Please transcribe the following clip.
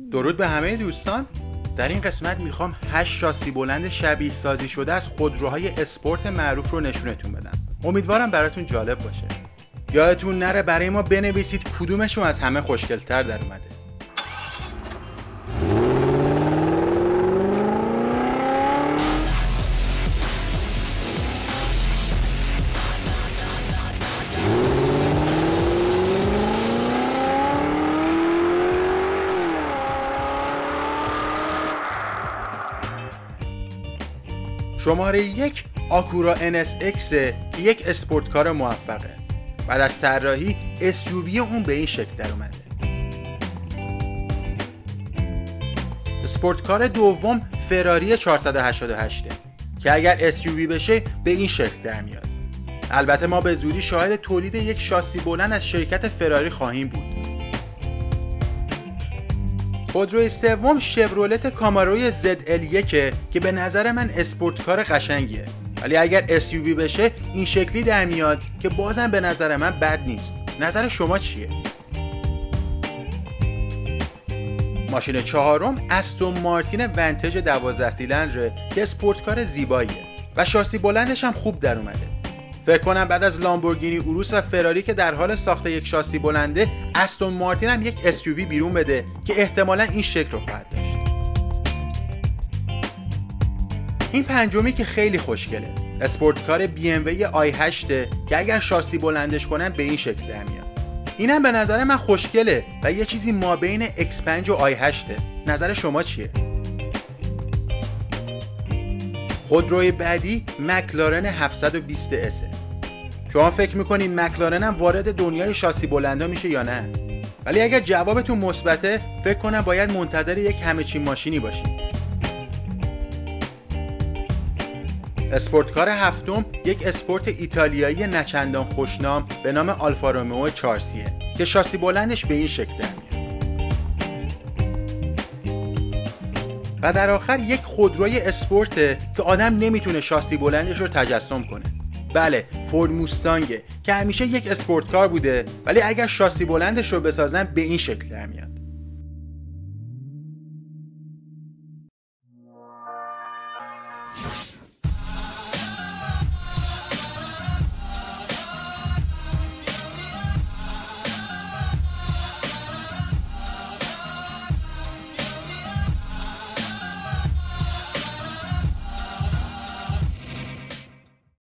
درود به همه دوستان. در این قسمت میخوام 8 شاسی بلند شبیه سازی شده از خودروهای اسپورت معروف رو نشونتون بدم. امیدوارم براتون جالب باشه. یادتون نره برای ما بنویسید کدومشون از همه خوشگل‌تر در اومده. شماره 1 آکورا NSX که یک اسپورتکار موفقه. بعد از طراحی SUV اون به این شکل در اومده. اسپورتکار دوم فراری 488 که اگر SUV بشه به این شکل در میاد. البته ما به زودی شاهد تولید یک شاسی بلند از شرکت فراری خواهیم بود. خودروی سوم شورولت کاماروی ZL1 که به نظر من اسپورتکار قشنگیه، ولی اگر SUV بشه این شکلی در میاد که بازم به نظر من بد نیست. نظر شما چیه؟ ماشین چهارم استون مارتین ونتج 12 سیلندره که اسپورتکار زیباییه و شاسی بلندش هم خوب در اومده. فکر کنم بعد از لامبورگینی اوروس و فراری که در حال ساخت یک شاسی بلنده، استون مارتین هم یک SUV بیرون بده که احتمالاً این شکل رو خواهد داشت. این پنجمی که خیلی خوشگله، اسپورتکار BMW i8 که اگر شاسی بلندش کنن به این شکل در میاد. اینم به نظر من خوشگله و یه چیزی مابین X5 و i8. نظر شما چیه؟ خودروی بعدی مکلارن 720S. شما فکر میکنید مکلارن هم وارد دنیای شاسی بلندا میشه یا نه؟ ولی اگر جوابتون مثبته فکر کنم باید منتظر یک همه چی ماشینی باشید. اسپورتکار هفتم یک اسپورت ایتالیایی نچندان خوشنام به نام آلفا رومئو 4C که شاسی بلندش به این شکل در میاد. و در آخر یک خودروی اسپورت که آدم نمیتونه شاسی بلندش رو تجسم کنه. بله، فورد موستانگه که همیشه یک اسپورتکار بوده، ولی اگر شاسی بلندش رو بسازن به این شکل در میاد.